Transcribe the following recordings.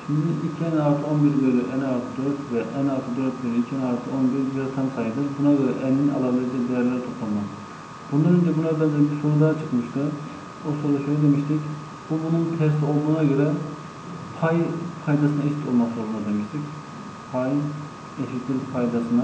Şimdi 2n artı 11 bölü n artı 4 ve n artı 4 bölü 2n artı 11 bir tam sayıdır. Buna göre n'in alabileceği değerleri toplanmak. Bundan önce buna benzer bir soru daha çıkmıştı. O soruda şöyle demiştik. Bu bunun tersi olduğuna göre pay paydasına eşit olmak zorunda demiştik. Pay eşittir paydasına.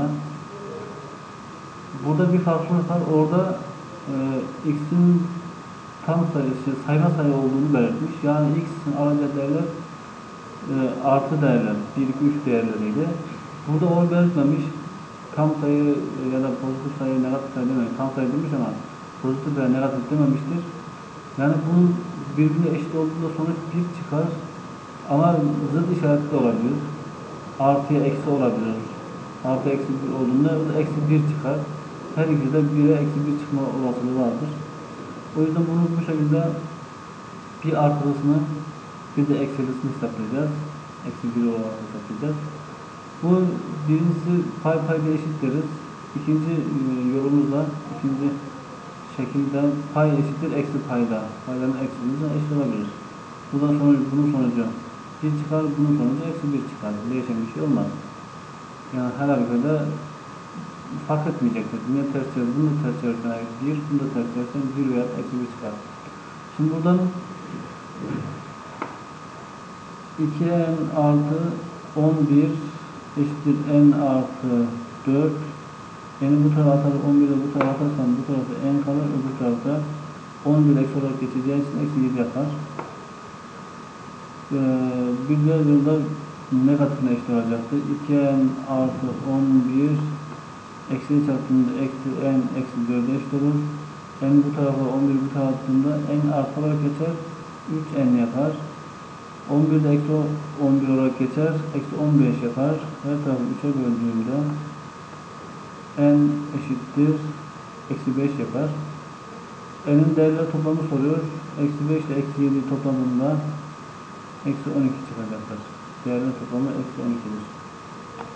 Burada bir farklılık var. Orada x'in tam sayısı, sayma sayı olduğunu belirtmiş. Yani x'in alacağı değerler artı değerler, 1, 2, 3 değerleriyle. Burada onu belirtmemiş. Tam sayı ya da pozitif sayı, negatif sayı dememiş. Tam sayı demiş ama pozitif veya negatif dememiştir. Yani bunun birbirine eşit olduğunda sonuç 1 çıkar. Ama zıt işaretli olabilir. Artıya eksi olabilir. Artı eksi 1 olduğunda eksi 1 çıkar. Her ikisi de 1'e eksi 1 çıkma olasılığı vardır. O yüzden bunu bu şekilde bir artılısını bir de eksilisini hesaplayacağız. Eksi 1 olarak hesaplayacağız. Bu birincisi pay payda eşit deriz. İkinci yolumuzda, ikinci şekilde pay eşittir eksi payda. Payların eksilisinden eşit olabilir. Bunun sonucu 1 çıkar, bunun sonucu eksi 1 çıkar. Değişen bir şey olmaz. Yani her halükarda fark etmeyecektir. Bunu ters çevir, bunu ters çevirsen 1, bunu da ters çevirsen 1 veya eksi 1 çıkar. Şimdi buradan 2n artı 11 eşittir n artı 4. N'in bu tarafa atar, 11'i bu tarafa atarsam bu tarafta n kalır, öbür tarafta 11 eksi olarak geçeceği için eksi 7 yapar. Bir diğer yolda negatifine eşit olacaktır. 2n artı 11 eksiye çarptığında eksi n eksi 4'e eşit olur. N bu tarafa 11 bu tarafa attığında n artı olarak geçer. 3n yapar. 11 de eksi 11 olarak geçer. Eksi 15 yapar. Her tarafı 3'e böldüğümde n eşittir eksi 5 yapar. N'in değerleri toplamı soruyor. Eksi 5 ile eksi 7 topladığında eksi 12 çıkacaktır. Değerler toplamı eksi 12'dir.